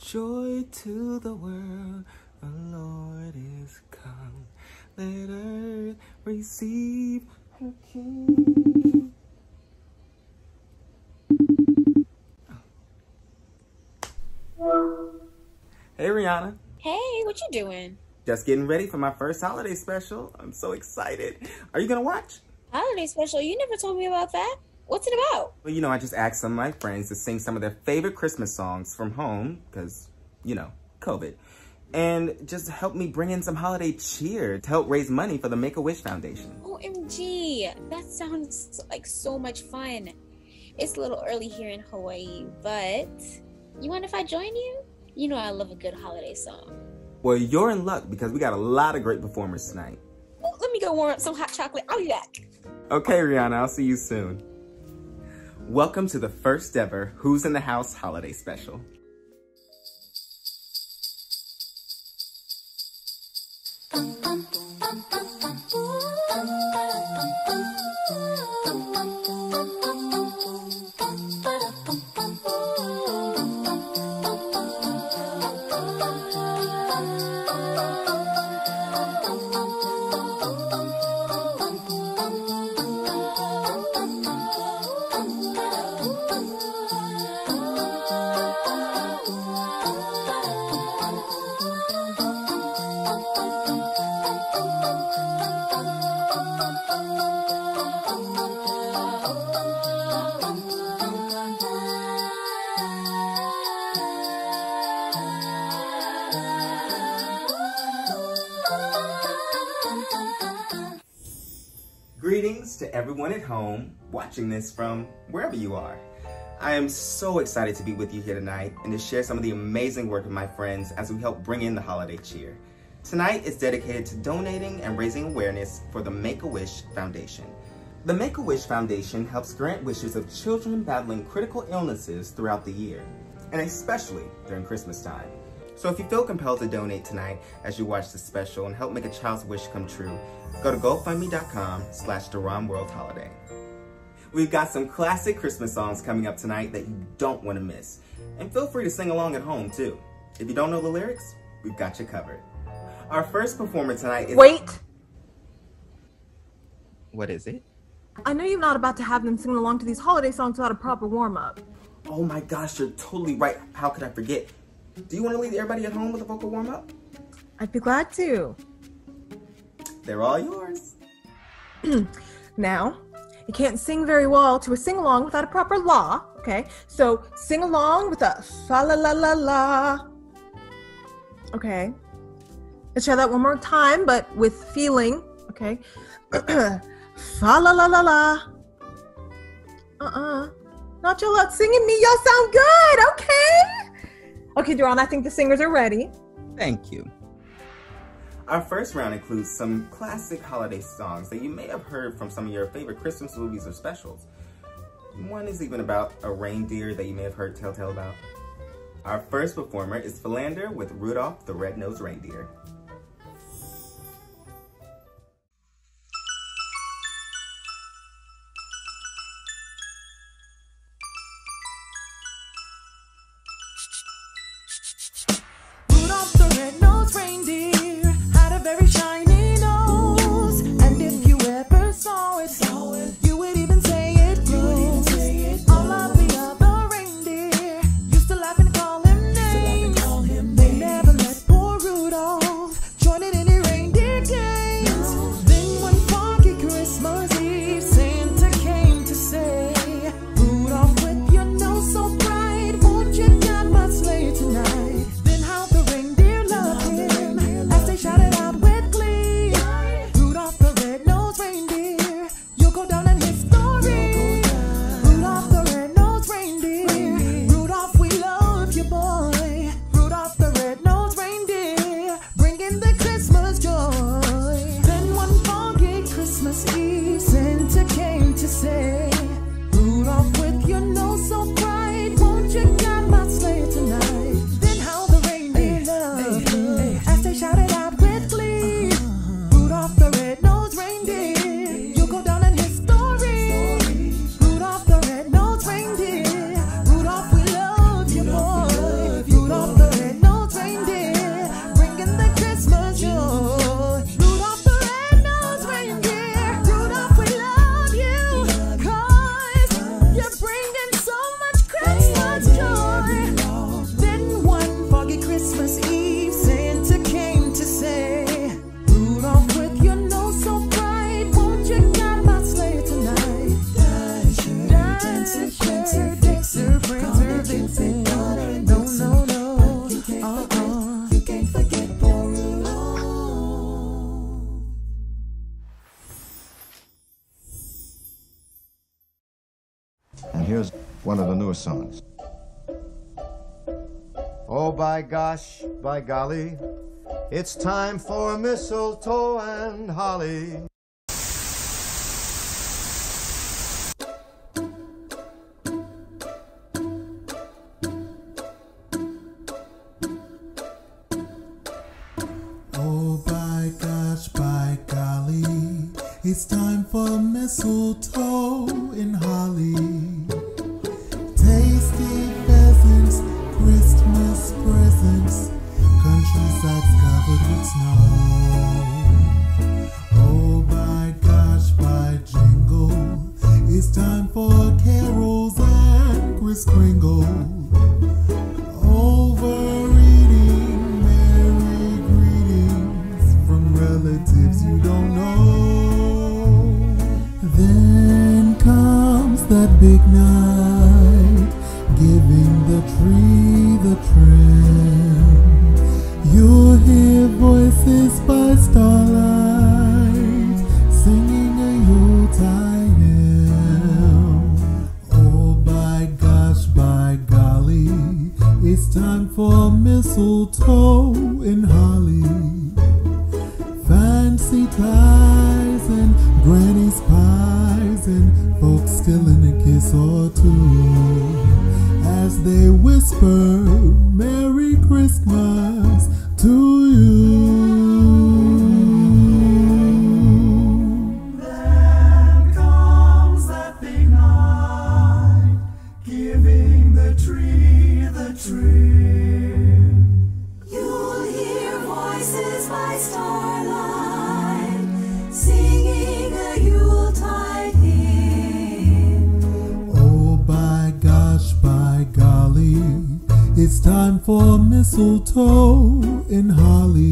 Joy to the world, the Lord is come. Let earth receive her King. Hey, Rihanna. Hey, what you doing? Just getting ready for my first holiday special. I'm so excited. Are you gonna watch? Holiday special? You never told me about that. What's it about? Well, you know, I just asked some of my friends to sing some of their favorite Christmas songs from home, because, you know, COVID. And just help me bring in some holiday cheer to help raise money for the Make-A-Wish Foundation. OMG, that sounds like so much fun. It's a little early here in Hawaii, but you mind if I join you? You know I love a good holiday song. Well, you're in luck because we got a lot of great performers tonight. Well, let me go warm up some hot chocolate. I'll be back. Okay, Rihanna, I'll see you soon. Welcome to the first ever Who's in the House holiday special. Greetings to everyone at home watching this from wherever you are. I am so excited to be with you here tonight and to share some of the amazing work of my friends as we help bring in the holiday cheer. Tonight is dedicated to donating and raising awareness for the Make-A-Wish Foundation. The Make-A-Wish Foundation helps grant wishes of children battling critical illnesses throughout the year, and especially during Christmas time. So if you feel compelled to donate tonight as you watch this special and help make a child's wish come true, go to GoFundMe.com/DaronWorldHoliday. We've got some classic Christmas songs coming up tonight that you don't want to miss. And feel free to sing along at home too. If you don't know the lyrics, we've got you covered. Our first performer tonight is— Wait! What is it? I know you're not about to have them sing along to these holiday songs without a proper warm-up. Oh my gosh, you're totally right. How could I forget? Do you want to leave everybody at home with a vocal warm-up? I'd be glad to. They're all yours. Now, you can't sing very well to a sing-along without a proper la, okay? So, sing along with a fa-la-la-la-la. Okay. Let's try that one more time, but with feeling, okay? Fa-la-la-la-la. Not your luck singing me. Y'all sound good, okay? Okay, Deon, I think the singers are ready. Thank you. Our first round includes some classic holiday songs that you may have heard from some of your favorite Christmas movies or specials. One is even about a reindeer that you may have heard Telltale about. Our first performer is Felander with Rudolph the Red-Nosed Reindeer. Reindeer had a very shiny nose, and if you ever saw it, you would even say it glows. All of the other reindeer used to laugh and call him names. They never let poor Rudolph join in any reindeer games. Then one foggy Christmas Eve, Santa came to say, Rudolph, with your nose so bright, won't you guide my sleigh tonight? Then how the reindeer loved him as they shouted out with glee, Rudolph the red-nosed reindeer, you'll go down in history. Rudolph the red-nosed reindeer, Rudolph, we love you, boy. Rudolph the red-nosed reindeer, bringing the Christmas joy. Then one foggy Christmas Eve, Santa came to say, Rudolph, with your nose so bright, won't you guide my sleigh tonight? Then how the reindeer loved him as they shouted out with glee, Rudolph the red-nosed reindeer, you'll go down in history. Rudolph the red-nosed reindeer, Rudolph, we love you, boy. Rudolph the here's one of the newest songs. Oh, by gosh, by golly, it's time for mistletoe and holly. Oh, by gosh, by golly, it's time for mistletoe and holly. Tasty pheasants, Christmas presents, countrysides covered with snow. Oh, by gosh, by jingle, it's time for carols and Kris Kringle. Overeating, merry greetings from relatives you don't know. Then comes that big night, giving the tree the trim. You'll hear voices by starlight, singing a Yuletide hymn. Oh, by gosh, by golly, it's time for mistletoe and holly. Fancy ties and granny's pies and folks stealing a kiss or two as they whisper Merry Christmas to you. Then comes that big night, giving the tree the trim. You'll hear voices by starlight, singing a Yuletide hymn. Oh, by gosh, by golly, it's time for mistletoe and holly.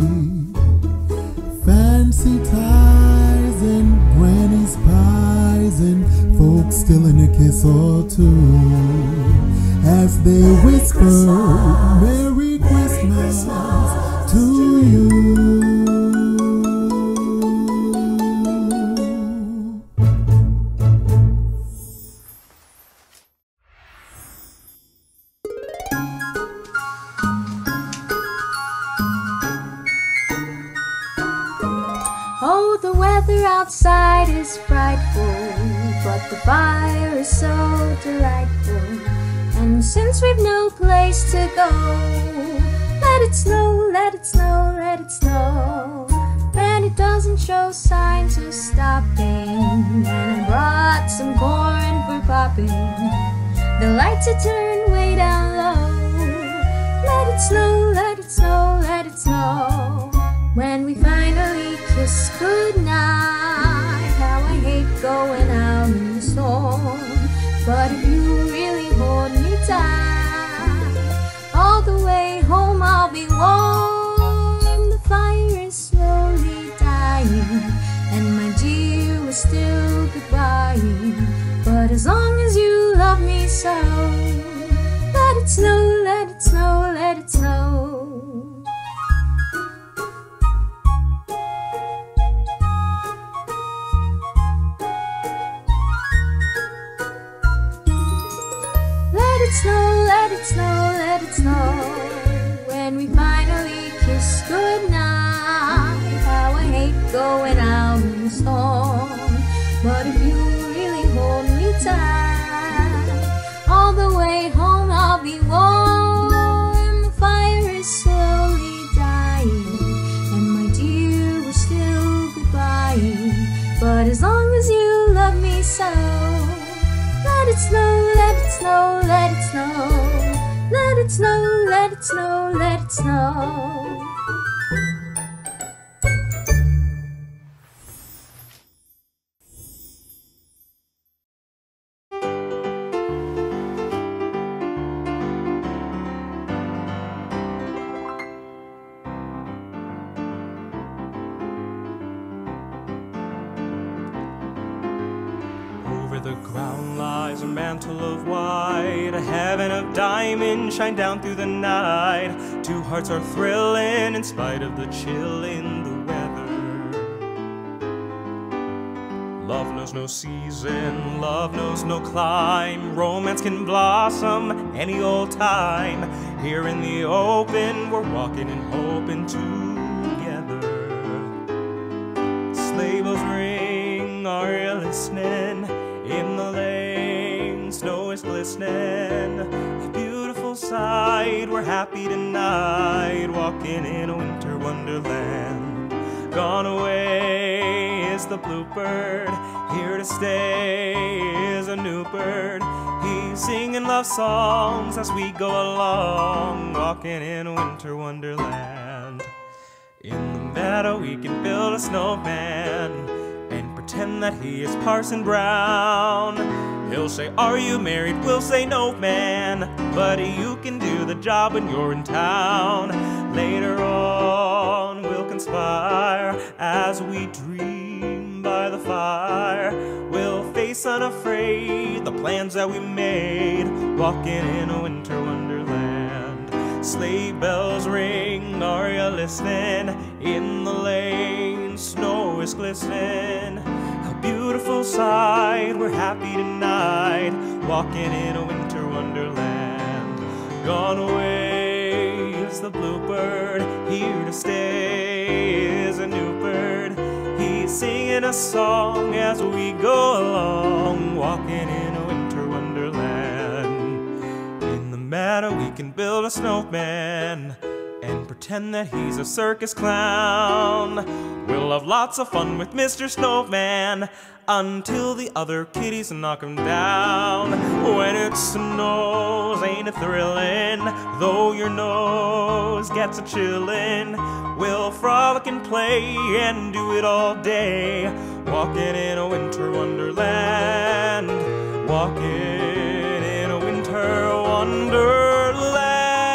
Fancy ties and granny's pies and folks stealing a kiss or two as they whisper Merry Christmas to you. Oh, the weather outside is frightful, but the fire is so delightful. And since we've no place to go, let it snow, let it snow, let it snow. And it doesn't show signs of stopping. And I brought some corn for popping. The lights are turned way down low. Let it snow, let it snow, let it snow. When we finally kiss goodnight, how I hate going out in the storm. But if you really hold me tight, all the way home I'll be warm. The fire is slowly dying, and my dear, we're still goodbying. But as long as you love me so, let it snow, let it snow, let it snow. Let it snow, let it snow, let it snow. When we finally kiss goodnight, how I hate going out in the storm. But if you really hold me tight, all the way home I'll be warm. The fire is slowly dying, and my dear, we're still goodbying. But as long as you love me so, let it snow, let it snow, let it snow. Let it snow, let it snow, let it snow. The ground lies a mantle of white, a heaven of diamonds shine down through the night. Two hearts are thrilling in spite of the chill in the weather. Love knows no season, love knows no clime. Romance can blossom any old time. Here in the open, we're walking and hoping together. Sleigh bells ring, are you listening? In the lane, snow is glistening. A beautiful sight, we're happy tonight, walking in a winter wonderland. Gone away is the bluebird, here to stay is a new bird. He's singing love songs as we go along, walking in a winter wonderland. In the meadow we can build a snowman and pretend that he is Parson Brown. He'll say, are you married? We'll say, no, man, but you can do the job when you're in town. Later on we'll conspire as we dream by the fire. We'll face unafraid the plans that we made, walking in a winter wonderland. Sleigh bells ring, are you listening? In the lane, snow is glistening. A beautiful sight, we're happy tonight, walking in a winter wonderland. Gone away is the bluebird, here to stay is a new bird. He's singing a song as we go along, walking in a winter wonderland. In the meadow we can build a snowman and pretend that he's a circus clown. We'll have lots of fun with Mr. Snowman until the other kitties knock him down. When it snows, ain't it thrilling? Though your nose gets a chillin', we'll frolic and play and do it all day, walking in a winter wonderland, walking in a winter wonderland.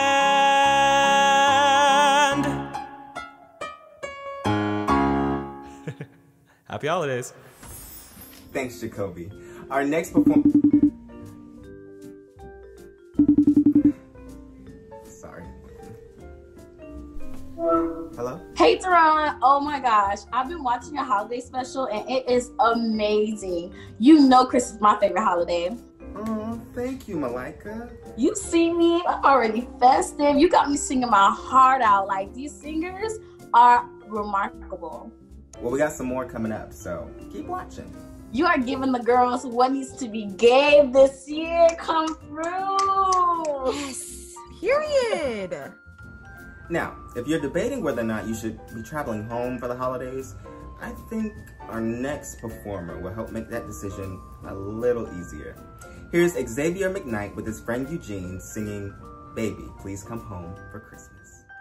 Happy holidays. Thanks, Jacoby. Our next perform... Sorry. Hello? Hey, Teron. Oh my gosh. I've been watching your holiday special and it is amazing. You know Christmas is my favorite holiday. Oh, thank you, Malika. You see me, I'm already festive. You got me singing my heart out. Like, these singers are remarkable. Well, we got some more coming up, so keep watching. You are giving the girls what needs to be gave this year come through. Yes. Period. Now, if you're debating whether or not you should be traveling home for the holidays, I think our next performer will help make that decision a little easier. Here's Xavier McKnight with his friend Eugene singing Baby, Please Come Home for Christmas.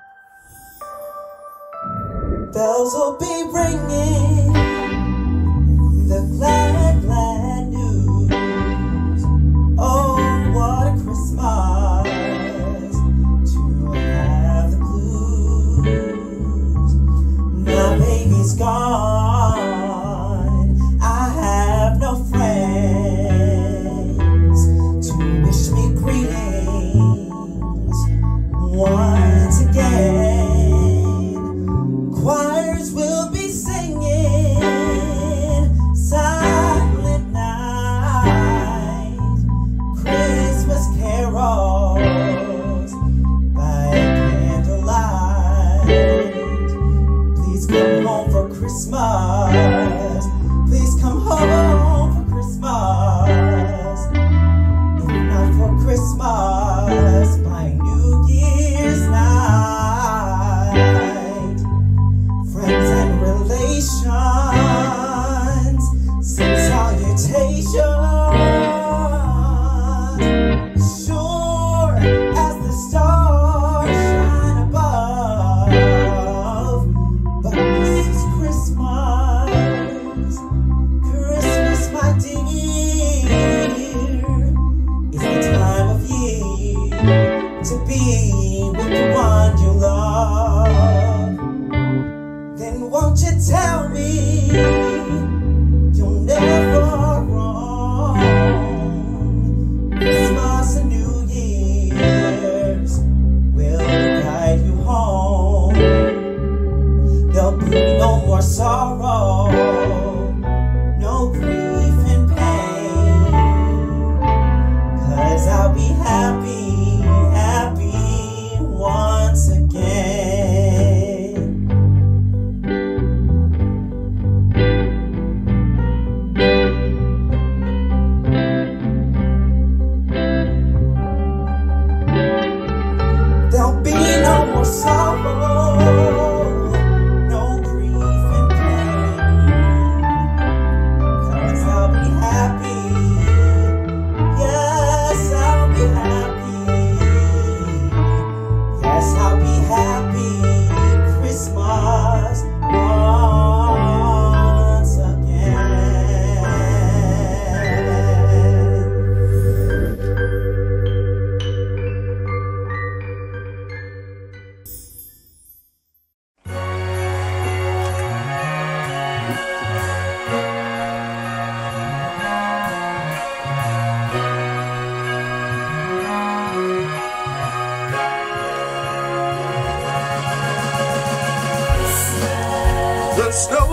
Bells will be ringing, the glad, glad news. Oh, what a Christmas to have the blues. My baby's gone, I have no friends to wish me greetings once again. Choirs will be singing Silent Night, Christmas carols by candlelight. Please come home for Christmas. Please come home for Christmas. If not for Christmas, by New Year's night. Friends and relations send salutations. Sure as the stars shine above, but this is Christmas. Christmas, my dear, is the time of year to be with the one you love. Then won't you tell me you'll never wrong? Christmas and New Year's will guide you home. There'll be no more sorrow, no grief.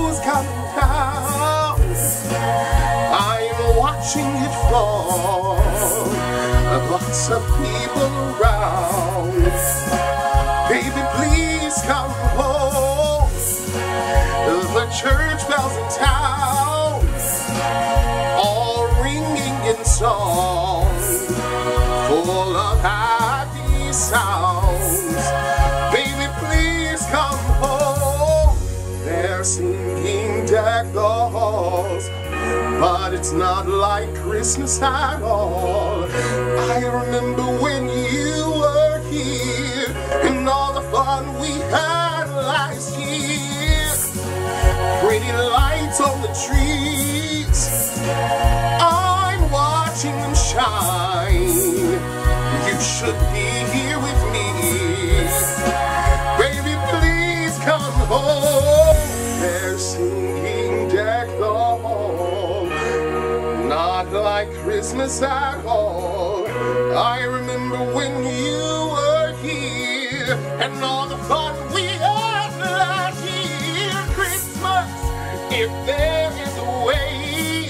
snow's coming down. I'm watching it fall. Lots of people around. Baby, please come home. The church bells in town, all ringing in song, full of happy sounds. Baby, please come home. They're singing Deck the Halls, but it's not like Christmas at all. I remember when you were here and all the fun we had last year. Pretty lights on the trees, I'm watching them shine. You should be here with me. Baby, please come home. They're singing Deck the Hall, not like Christmas at all. I remember when you were here and all the fun we had last year. Christmas, if there is a way,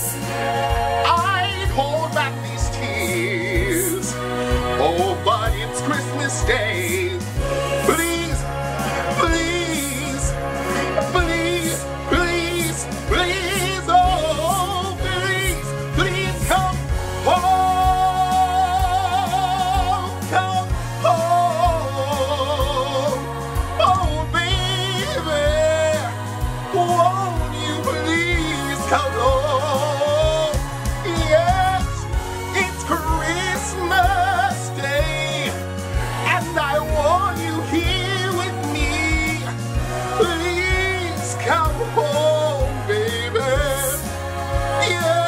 I'd hold back these tears. Oh, but it's Christmas Day. Please, please, please, please, please, oh, please, please come home, come home. Oh, baby, won't you please come home? Yes, it's Christmas Day, and I want you here with me. Please come home, baby. Yeah.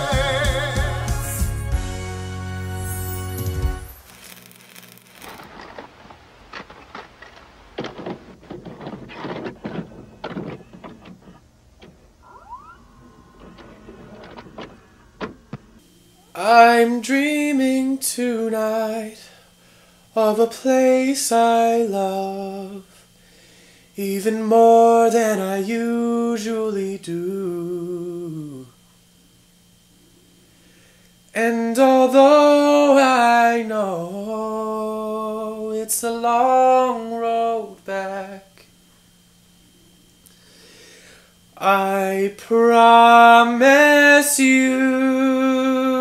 I'm dreaming tonight of a place I love, even more than I usually do. And although I know it's a long road back, I promise you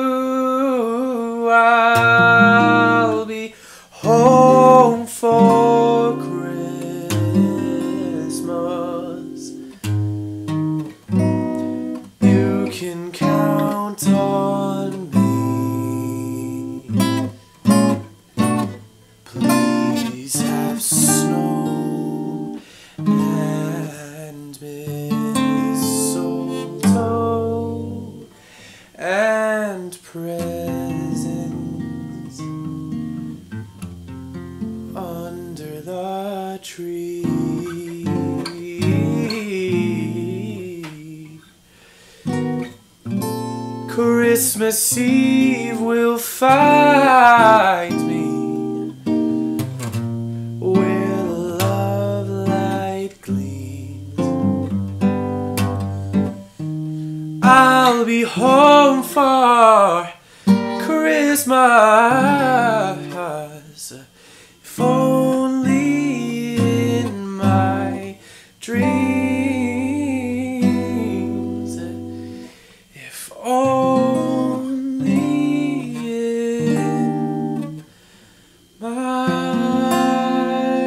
I'll be home for Christmas. You can count on me. Please have snow and mistletoe and presents under the tree. Christmas Eve will find me where love light gleams. I'll be home for Christmas, if only in my dreams, if only in my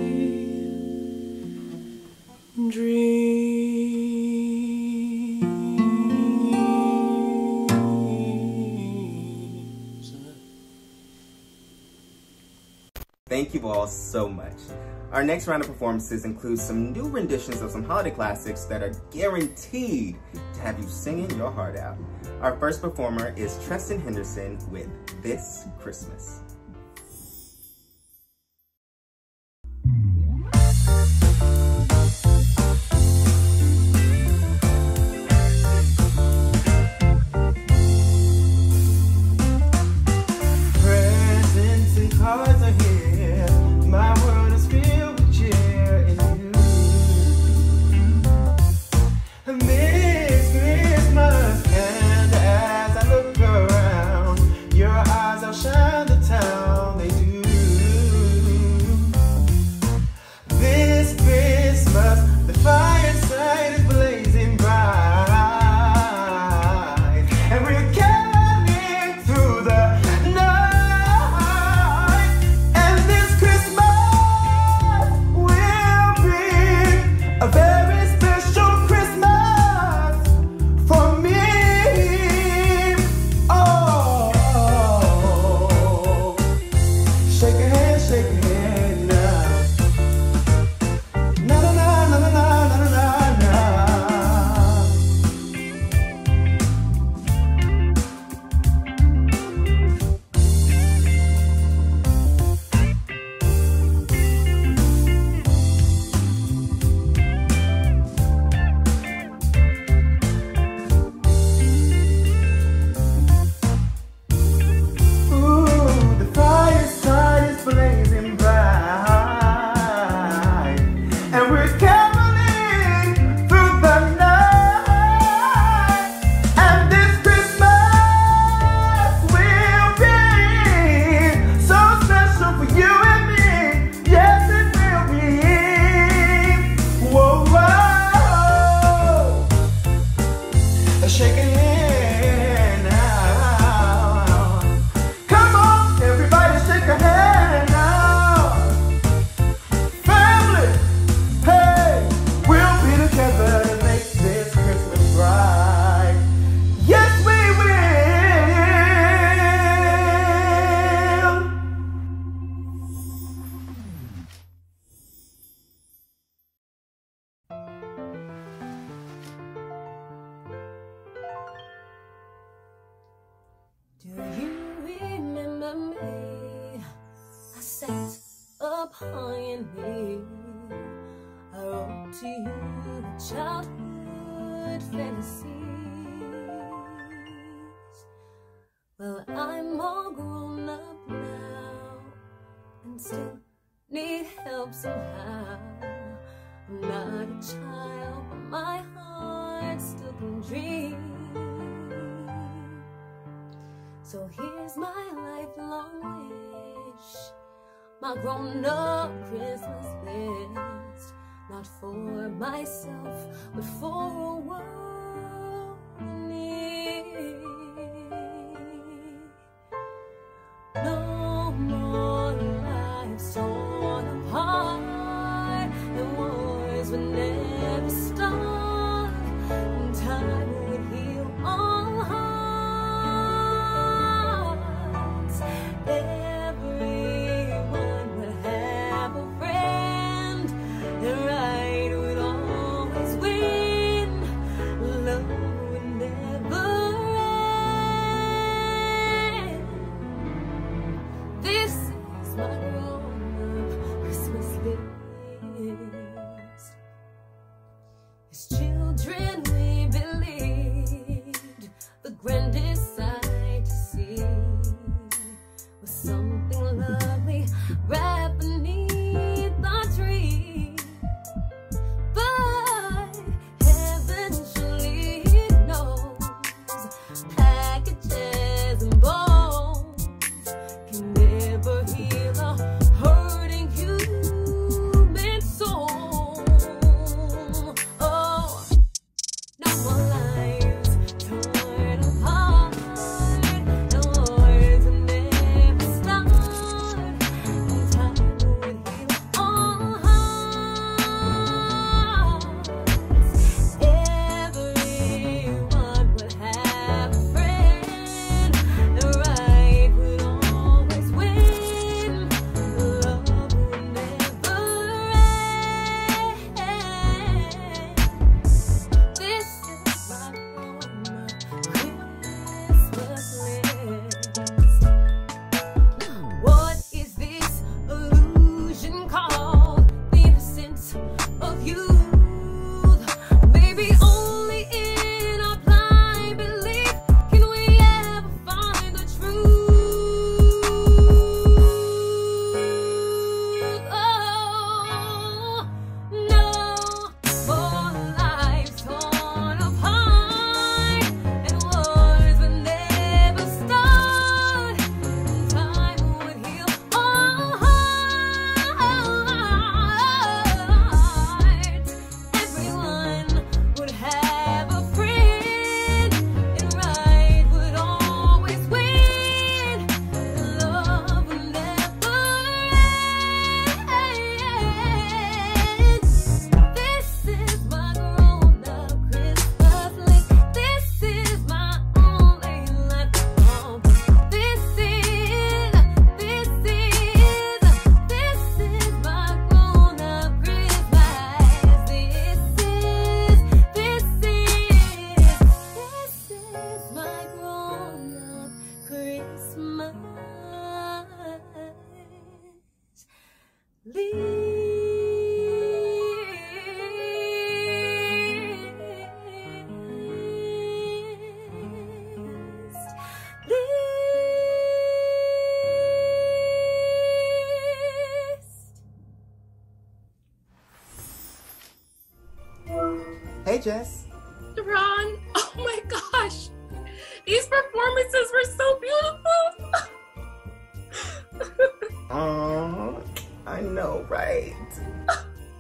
dreams. Thank you all so much. Our next round of performances includes some new renditions of some holiday classics that are guaranteed to have you singing your heart out. Our first performer is Treston Henderson with This Christmas. Presents and cards are here. My world is filled with cheer in you. hand now. Come on, everybody shake a hand now. Family, hey, we'll be together to make this Christmas bright. Yes, we Do you remember me? I sat upon your knee. I wrote to you childhood fantasies. Well, I'm all grown up now and still need help somehow. I'm not a child, but my heart still can dream. So here's my lifelong wish, my grown-up Christmas list. Not for myself, but for a world in need. No more lives torn apart, and wars would never start, and time would heal all hearts. Everyone would have a friend, and right would always win. Love would never end. This is my grown-up Christmas list. As children we believed the grandest sight to see was something lovely wrapped beneath the tree. But heaven surely knows packages and bones can never heal a hurting human soul. Oh, no more lives torn apart, no wars will never start, and time would heal all hearts. Everyone would have a friend, the right would always win, love would never end. This is my grown-up Christmas list. What is this illusion called? The innocence of youth. Maybe only in our blind belief can we ever find the truth. Oh, no more lives torn apart, and wars would never start, and time would heal all hearts. Everyone would have a friend, and right would always win, and love would never end. This is my grown-up Christmas list. This is my only lifelong. This is my grown-up Christmas. This is my grown-up Christmas Hey, Jess. Ron, oh my gosh, these performances were so beautiful. Oh, I know, right?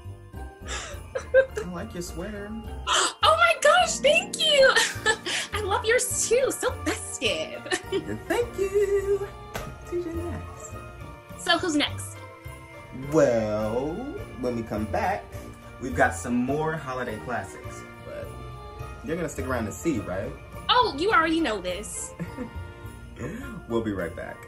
I like your sweater. Oh my gosh, thank you. I love yours too. So festive. Thank you. TJ next. So who's next? Well, when we come back, we've got some more holiday classics, but you're gonna stick around to see, right? Oh, you already know this. We'll be right back.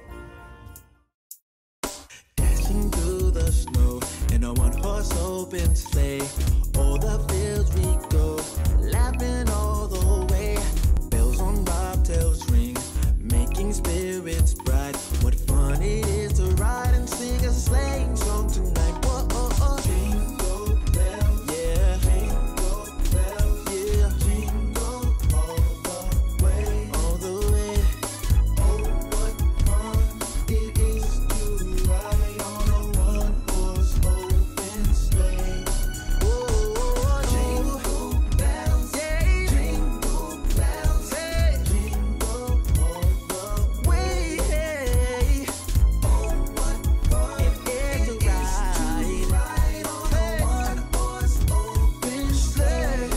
Dashing through the snow in a one-horse open sleigh. All the fields we go, laughing all the way. Bells on bobtails ring, making spirits bright. What fun it is to ride and sing a sleighing song tonight. Whoa, oh, oh. Jingle bells, yeah. Jingle bells, yeah. Jingle all the way, all the way. Oh, what fun it is to ride on a one-horse open sleigh. Whoa, jingle bells, yeah. Jingle bells, yeah. Jingle all the way. Oh, what fun it is to ride on a one-horse open sleigh.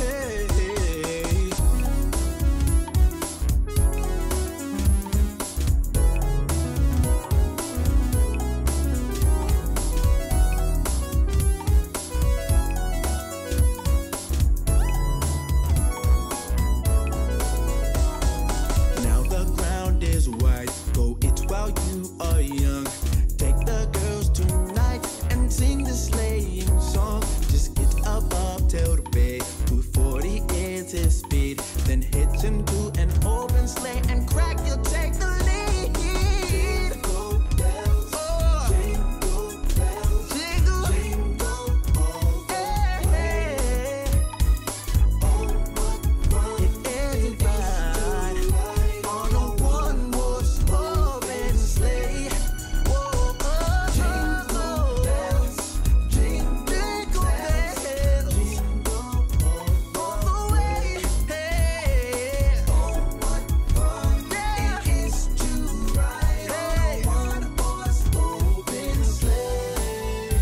Now the ground is wide. Go it while you are young. Take the girls tonight and sing the sleighing song. Just get above till the bay. 240 is his speed. Then hitch into an open sleigh and crack, you'll take the lead. Jingle bells, oh. Jingle bells, jingle, jingle all the way. Oh, what fun it is to ride on a one-horse open sleigh. Whoa, oh, jingle bells, jingle bells, jingle all the way. Hey, oh, what fun it is to ride on a one-horse open sleigh.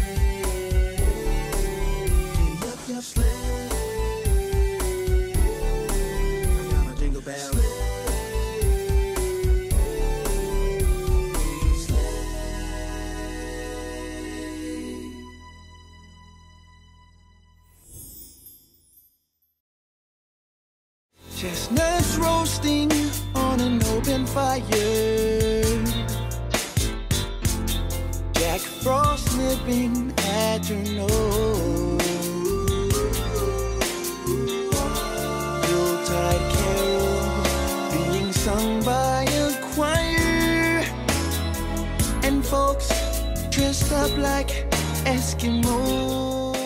Get up your sleigh. I'm a jingle bell. Chestnuts roasting on an open fire. Jack Frost nipping at your nose. Yuletide carol being sung by a choir. And folks dressed up like Eskimos.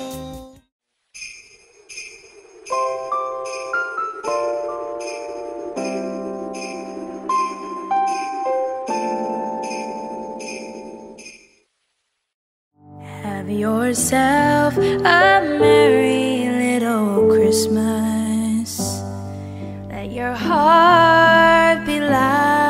Have yourself a merry little Christmas. Let your heart be light.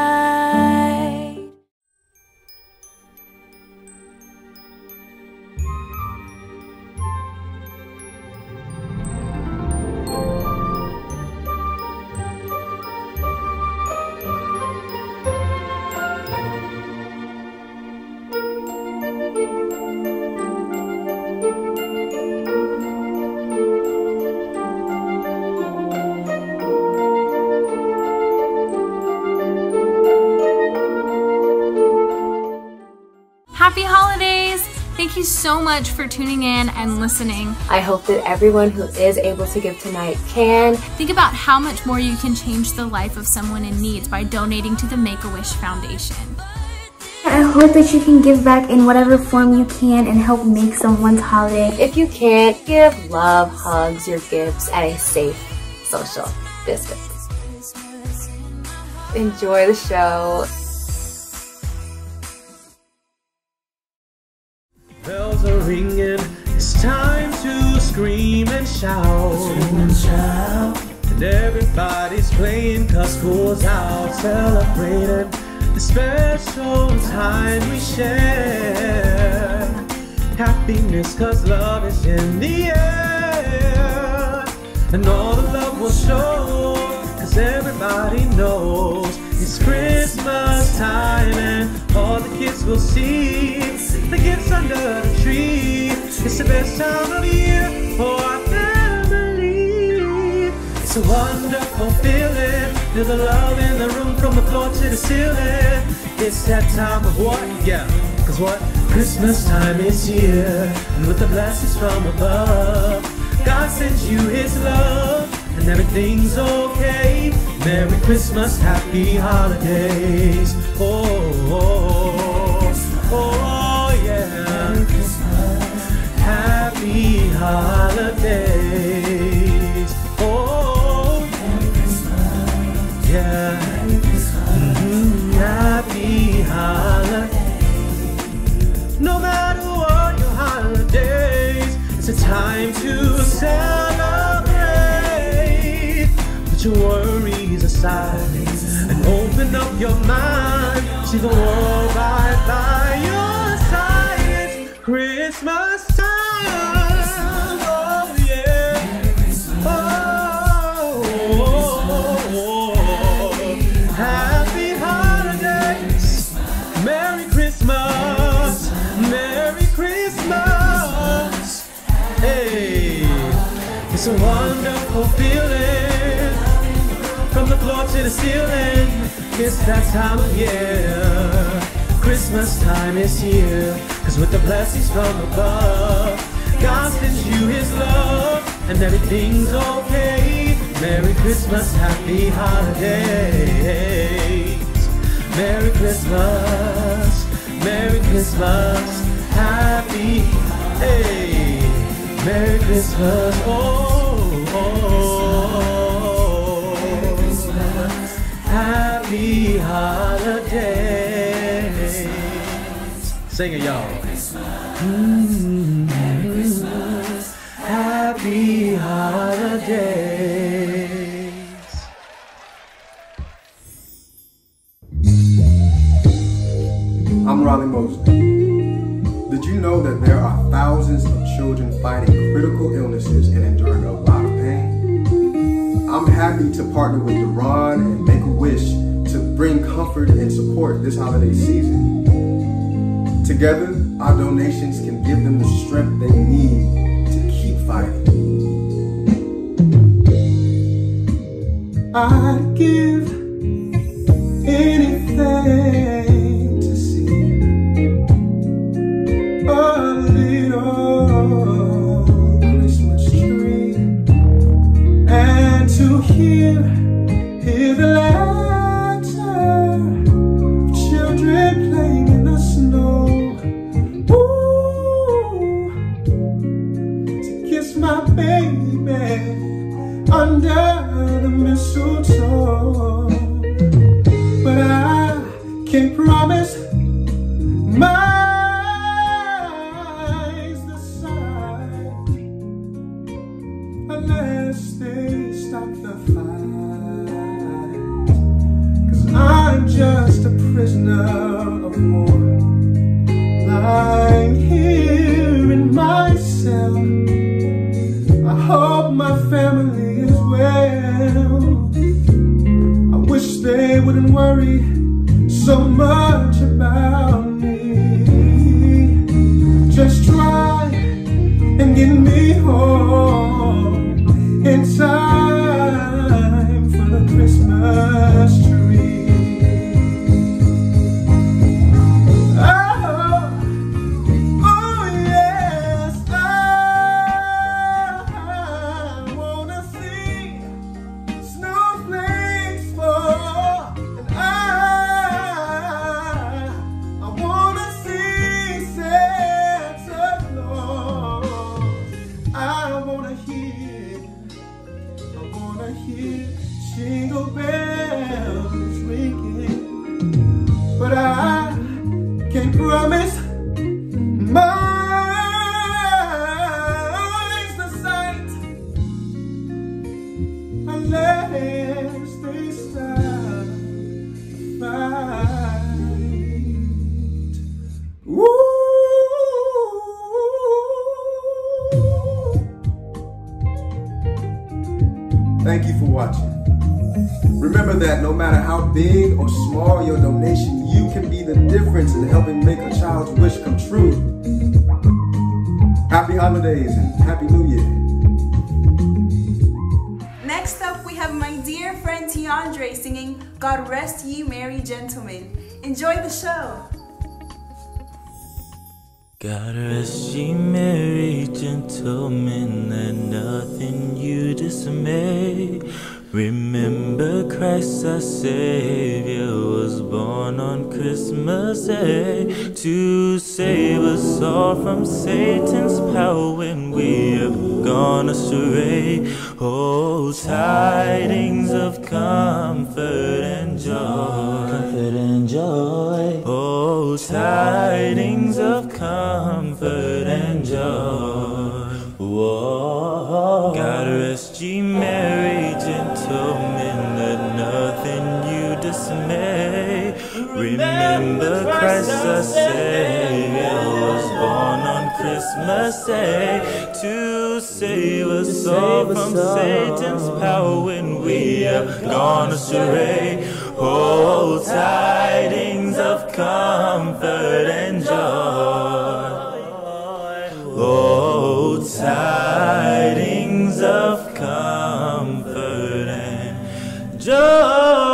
Happy holidays! Thank you so much for tuning in and listening. I hope that everyone who is able to give tonight can. Think about how much more you can change the life of someone in need by donating to the Make-A-Wish Foundation. I hope that you can give back in whatever form you can and help make someone's holiday. If you can't, give love, hugs, your gifts at a safe social distance. Enjoy the show. Bells are ringing, it's time to scream and shout. And everybody's playing 'cause school's out, celebrating the special time we share. Happiness 'cause love is in the air, and all the love will show 'cause 'cause everybody knows it's Christmas time and all the kids will see the gifts under the tree. It's the best time of year for our family. It's a wonderful feeling, feel the love in the room from the floor to the ceiling. It's that time of what? Yeah, 'cause what? Christmas time is here, and with the blessings from above, God sends you His love, and everything's okay. Merry Christmas, happy holidays. Oh, oh, oh yeah. Merry Christmas, happy holidays. Oh, Merry Christmas, yeah. Merry Christmas, happy holidays. No matter what your holidays, it's a time to celebrate. Put your worries aside and open up your mind. See the world right by your side. It's Christmas time. Oh yeah. Oh, oh, oh. Happy holidays. Merry Christmas. Merry Christmas. Hey, it's a wonderful feeling from the floor to the ceiling. It's that time of year. Christmas time is here, 'cause with the blessings from above, God sends you His love, and everything's okay. Merry Christmas, happy holidays. Merry Christmas, Merry Christmas, happy, hey, Merry Christmas, oh, oh, oh. Merry Christmas, happy holidays. Sing it, y'all. Merry Christmas, happy holidays. I'm Riley Mosley. Did you know that there are thousands of children fighting critical illnesses and enduring a lot of pain? I'm happy to partner with Deon and Make-A-Wish to bring comfort and support this holiday season. Together, our donations can give them the strength they need to keep fighting. I'd give anything to see a little Christmas tree and to hear the laughter of children playing in the snow. Ooh, to kiss my baby under the mistletoe. But I can't promise miles the side unless they stop the fight. 'Cause I'm just a prisoner of war, lying here in my cell. I hope my family is well. I wish they wouldn't worry so much about me. Just try and get me home in time for the Christmas tree. that no matter how big or small your donation, you can be the difference in helping make a child's wish come true. Happy holidays and Happy New Year. Next up, we have my dear friend Deon singing God Rest Ye Merry Gentlemen. Enjoy the show. God rest ye merry gentlemen, let nothing you dismay. Remember Christ our Savior was born on Christmas Day to save us all from Satan's power when we have gone astray. Oh, tidings of comfort and joy, comfort and joy. Oh, tidings of comfort and joy. Whoa. God rest ye merry gentlemen, let nothing you dismay. Remember Christ our Savior was born on Christmas Day to save us all from Satan's power when we have gone astray. Oh, tidings of comfort and joy. Oh, tidings of comfort and joy.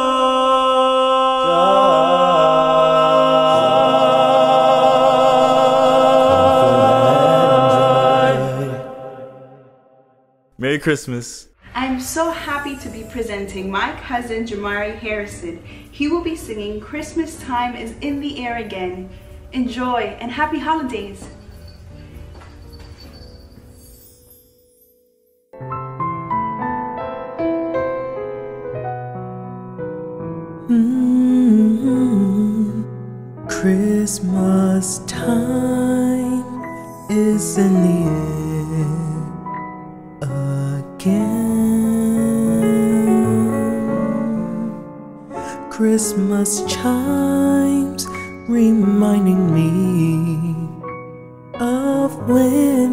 Merry Christmas. I'm so happy to be presenting my cousin Jamari Harrison. He will be singing Christmas Time is in the Air Again. Enjoy and happy holidays. Christmas time is in the air again. Christmas chimes reminding me of when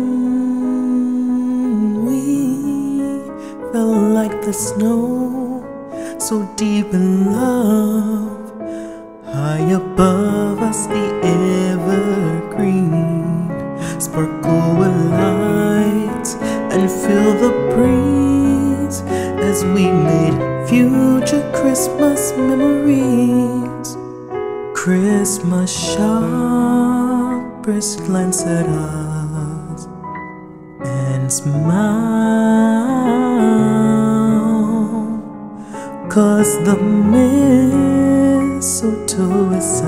we felt like the snow, so deep in love. High above us the evergreen sparkle with lights and feel the breeze as we made future Christmas memories. Christmas shoppers glance at us and smile, 'cause the mistletoe is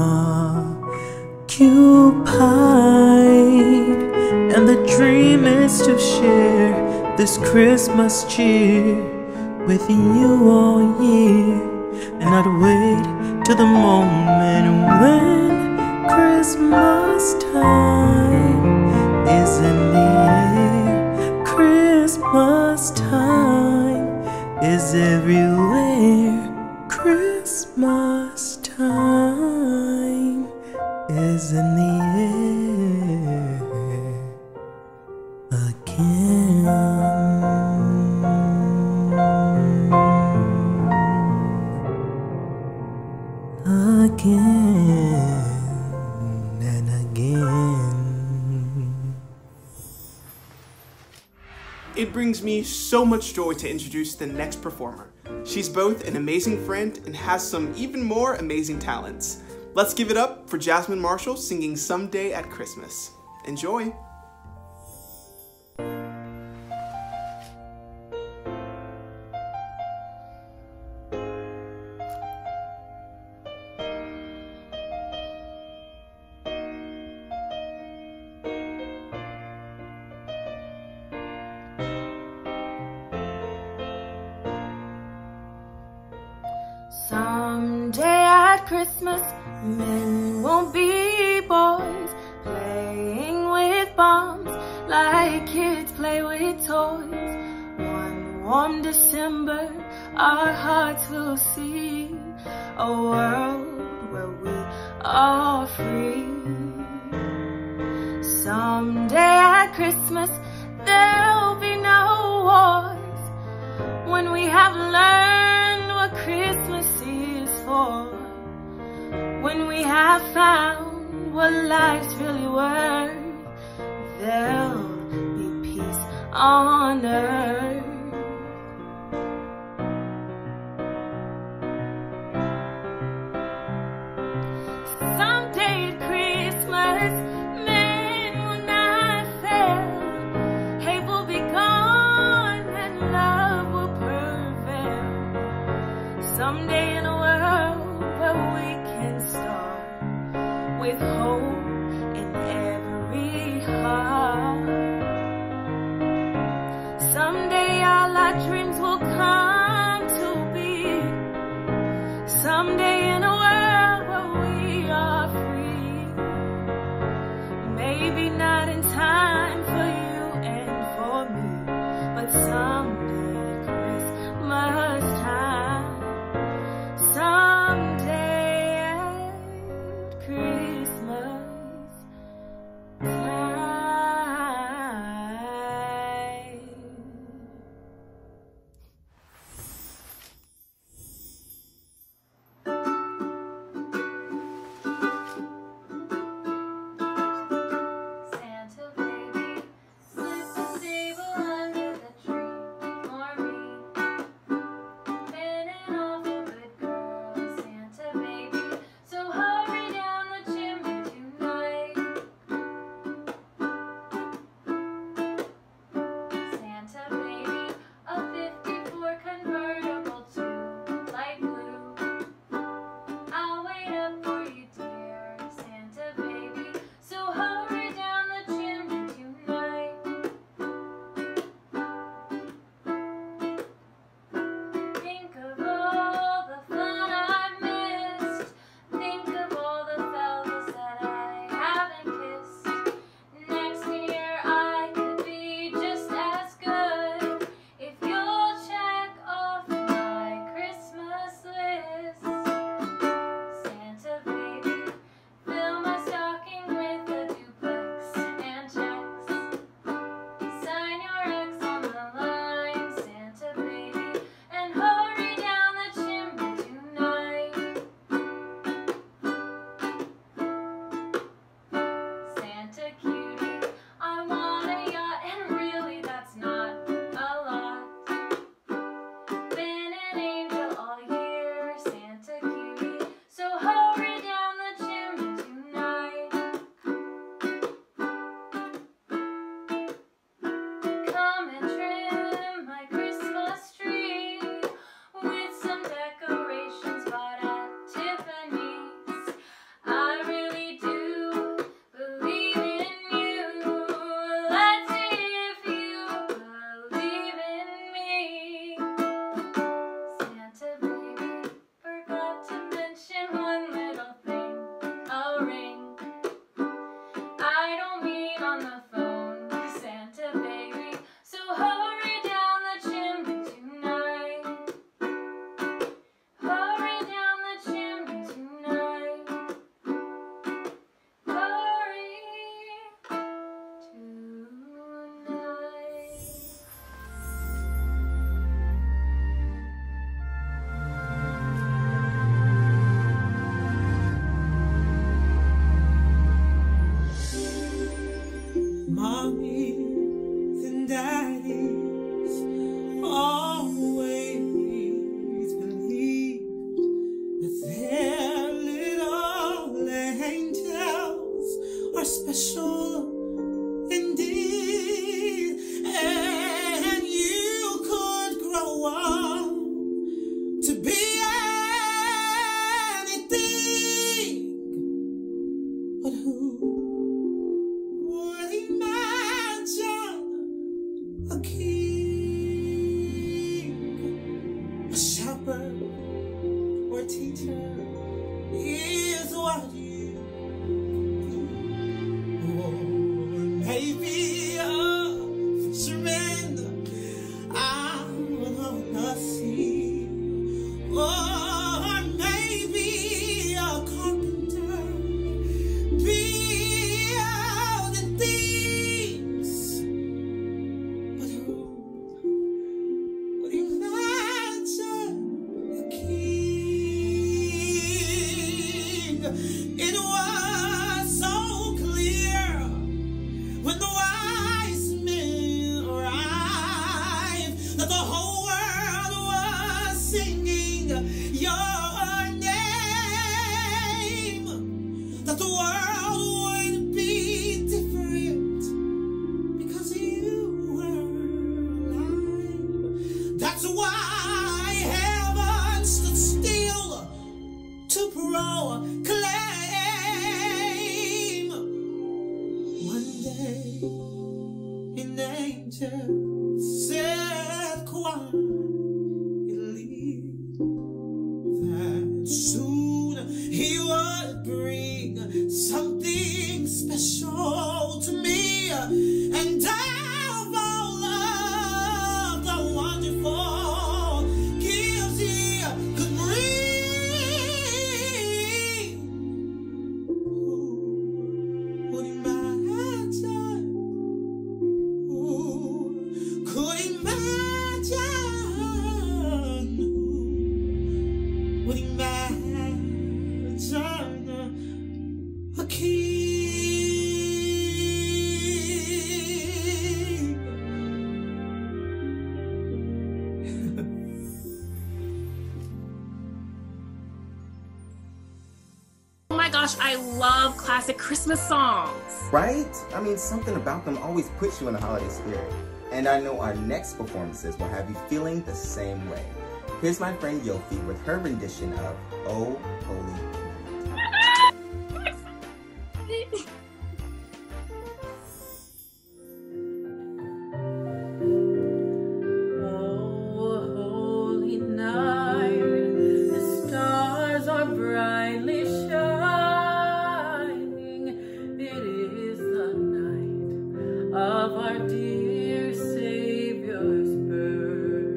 occupied, and the dream is to share this Christmas cheer with you all year, and not wait till the moment when Christmas time is in the air. Christmas time is everywhere. Christmas time is in the air again. Again and again. It brings me so much joy to introduce the next performer. She's both an amazing friend and has some even more amazing talents. Let's give it up for Jasmine Marshall singing Someday at Christmas. Enjoy. Someday at Christmas, men won't be boys, playing with bombs like kids play with toys. One warm December, our hearts will see a world where we are free. Someday at Christmas, there'll be no wars when we have learned what Christmas for. When we have found what life's really worth, there'll be peace on earth. Someday at Christmas, men will not fail. Hate will be gone and love will prevail. Someday in a world where we can start with hope in every heart. Someday all our dreams will come to be. Someday in a world where we are free. Maybe not in time for you and for me, but someday at Christmas time. Someday at Christmas time. Santa baby, slip the sable under the tree for me. Been an awful good girl, Santa baby, so hurry down the chimney tonight. Santa baby, a 54 convertible to light blue. I'll wait up for you, dear Santa baby, so hurry down the chimney tonight. Think of all the fun I've missed. Think of all the fellas that I haven't kissed. Next year I could be just as good if you'll check off my Christmas list. Santa baby, fill my stocking with a duplex and checks. Sign your X on the line, Santa baby, and hurry down the chimney tonight. Santa cutie, I want a yacht, and really that's not a lot. Been an angel all year, Santa cutie, so hurry down the chimney tonight. Come and trim my Christmas tree with some decorations bought at Tiffany's. I really do believe in you. Let's see if you believe in me. Santa baby, forgot to mention one little thing, a ring. I don't mean on the phone, Santa baby, so hurry down the chimney tonight. Hurry down the chimney tonight. Hurry tonight. Mommies and daddies always believed that their little angels are special indeed, and you could grow up to be anything, but who would imagine a king, a shepherd, or teacher is what you do? Oh, It was so clear when the wise men arrived that the whole world was singing your name, that the world would be different because you were alive. That's why heaven stood still to proclaim. One day an angel said quietly that soon he would bring something special to me, and of all of the wonderful gifts he could bring, who would imagine? Who could imagine? Who would imagine a king? Oh my gosh, I love classic Christmas songs. Right? I mean, something about them always puts you in the holiday spirit. And I know our next performances will have you feeling the same way. Here's my friend Yofi with her rendition of Oh Holy Night. Holy night, the stars are brightly shining. It is the night of our dear Savior's birth.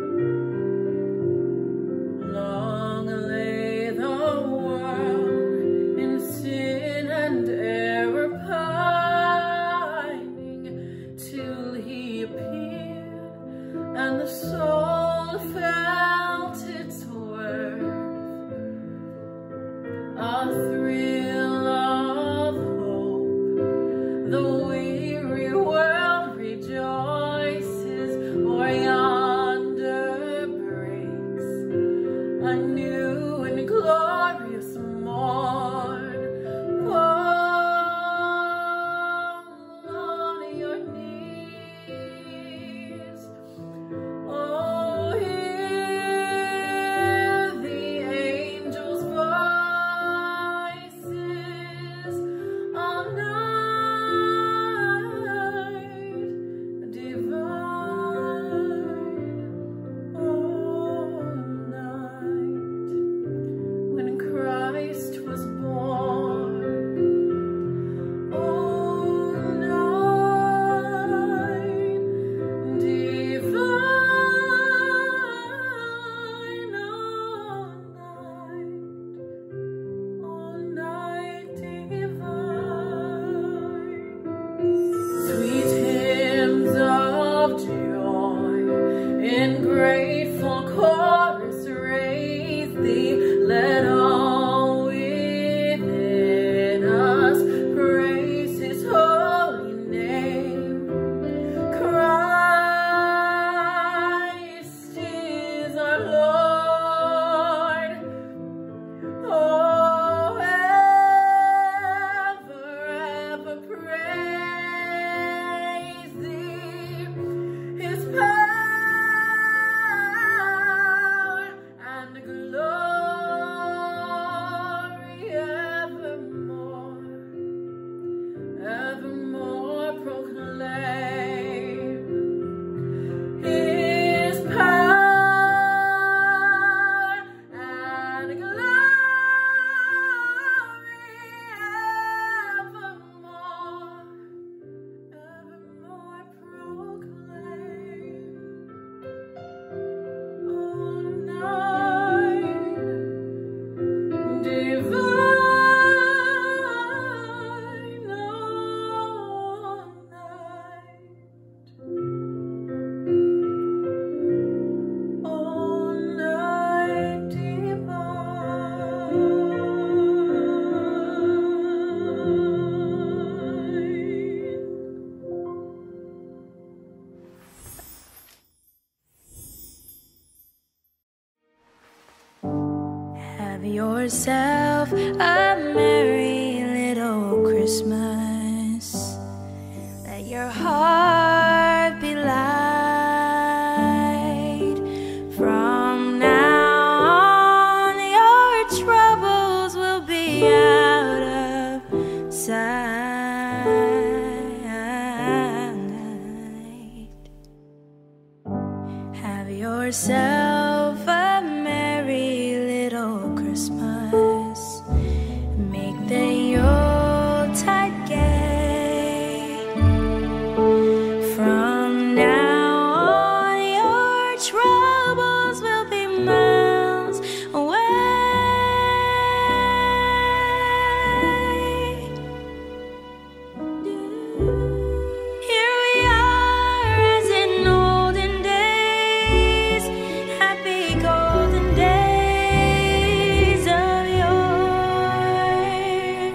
Long lay the world in sin and error pining, till he appeared and the soul felt its worth. A thrill of hope, the weary world rejoices, or yonder breaks a new and glorious morn. Fall on your knees. Oh, hear the angels' voices all night divine, all night. When Christ was born Have yourself a merry little Christmas. Let your heart be light. From now on, your troubles will be out of sight. Have yourself a merry little Christmas. Make the Yuletide gay. From now on, your troubles will be miles away. Here we are as in olden days, happy golden days of yore.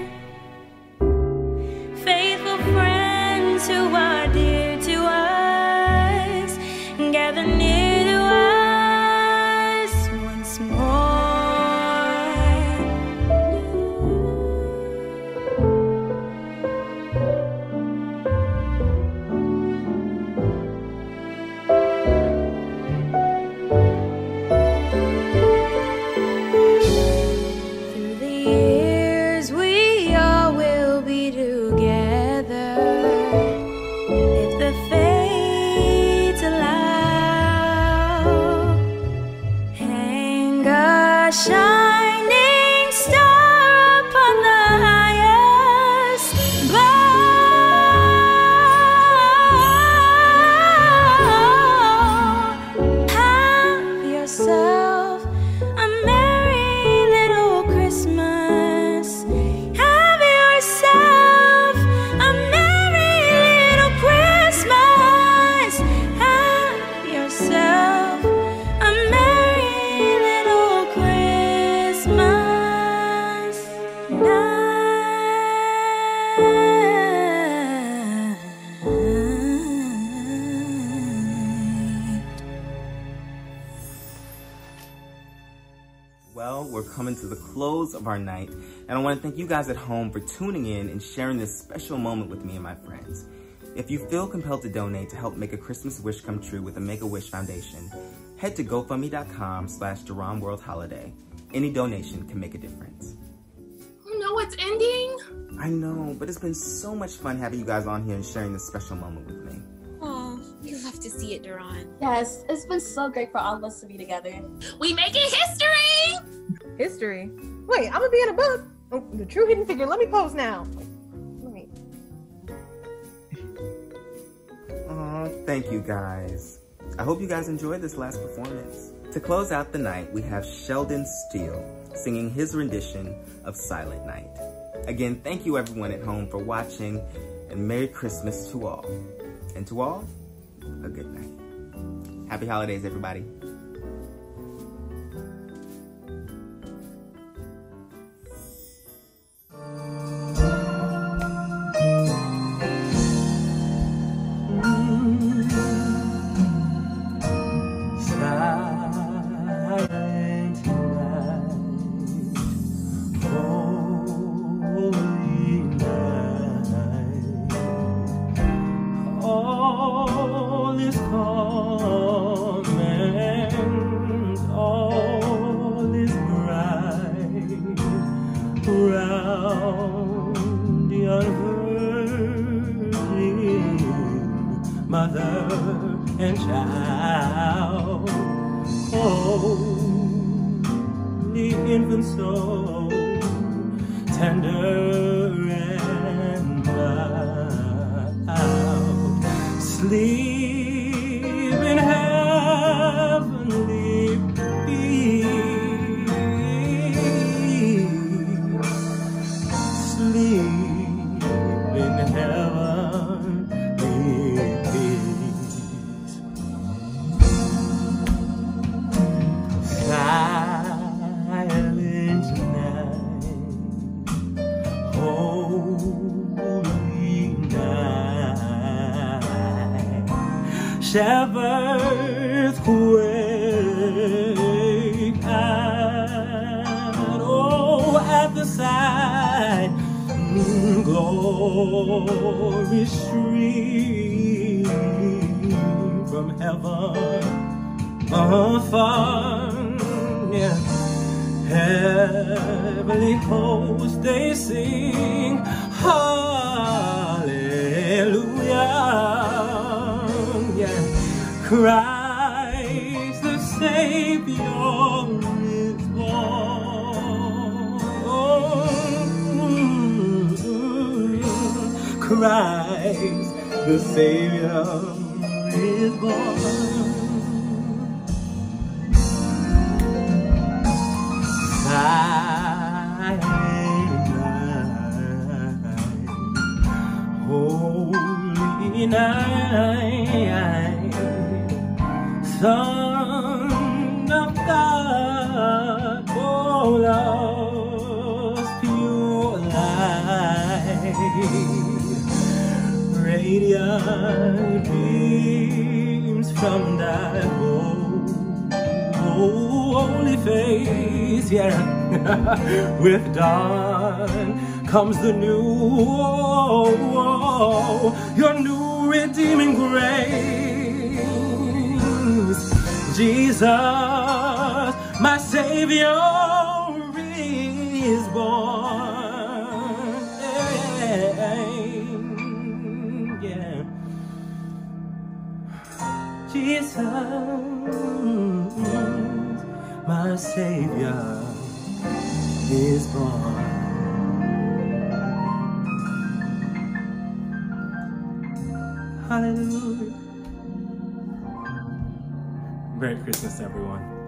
Faithful friends who are dear to us, gather near to us once Through the years we all will be together, if the fates allow. Hang a shining star upon the highest bough. Have yourself a merry little Christmas. Have yourself a merry little Christmas. Have yourself a merry little Christmas night. Well, we're coming to the close of our night, and I want to thank you guys at home for tuning in and sharing this special moment with me and my friends. If you feel compelled to donate to help make a Christmas wish come true with the Make-A-Wish Foundation, head to gofundme.com/DeronWorldHoliday. Any donation can make a difference. Oh no, it's ending? I know, but it's been so much fun having you guys on here and sharing this special moment with me. Oh, we love to see it, Deron. Yes, it's been so great for all of us to be together. We making history! History? Wait, I'm gonna be in a book. Oh, the true hidden figure. Let me pose now. Let me. Aw, thank you guys. I hope you guys enjoyed this last performance. To close out the night, we have Sheldon Steele singing his rendition of Silent Night. Again, thank you everyone at home for watching, and Merry Christmas to all. And to all, a good night. Happy holidays, everybody. All is calm and all is bright round the unhurting mother and child. Oh, the infant soul, tender and mild, sleep in heavenly peace, sleep in heavenly peace. Silent night, holy night, shepherds quake at the side. Glory stream from heaven afar. Yeah. Heavenly hosts they sing hallelujah. Yeah. Christ the Savior is born. Christ the Savior is born. Holy night, Son of God, oh love's pure light, radiant beams from thy holy face, yeah. With dawn comes the new, your new redeeming grace. Jesus, my Savior, is born. Yeah. Jesus, my Savior is born. Hallelujah. Merry Christmas, everyone.